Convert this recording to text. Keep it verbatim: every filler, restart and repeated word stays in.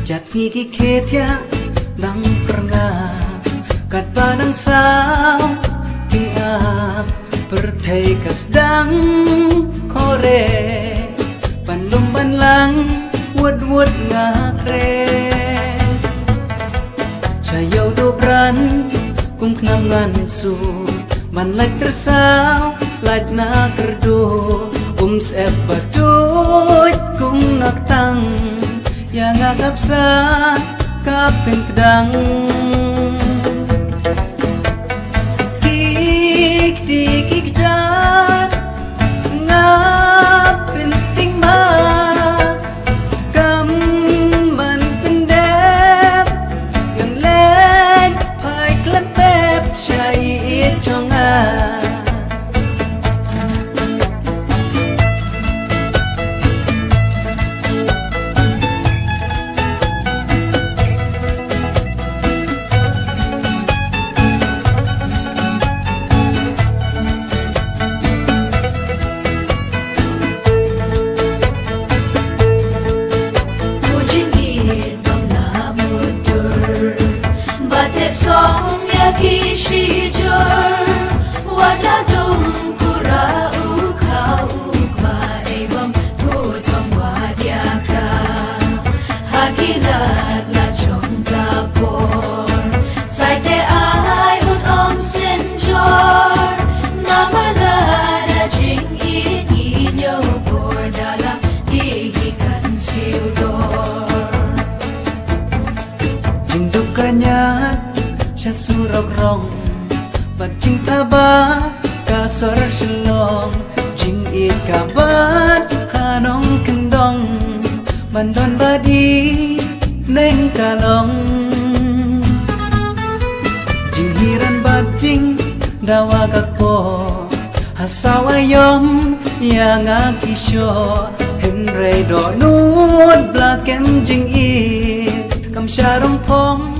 Jat ngiki ketia nang pernah kat panang sao tiap perthei kasdang kore panlum banlang wud wud ngakre sayaw dobran kum knangan su man laj tersaw laj na kerdo um sep badut kum naktang yang agap sa kapeng kedang kik di kik jan ngapin stigma gamban pendep yang len pai klepep syait chonga song ya kishijur wala dum kura ukha ukma ebam thutam wadyaka hakilat la chongka por saite ai un om senjor namala da jing i inyo por dala digi kan siudor jindukannya surok rong bat cinta ba kasor shalom jing it kabat hanong kendong bandon badi neng kalong jing hiran bat jing dawa kakpo hasawayom yang akisyo henre do nut blakem jing it kam syarong pong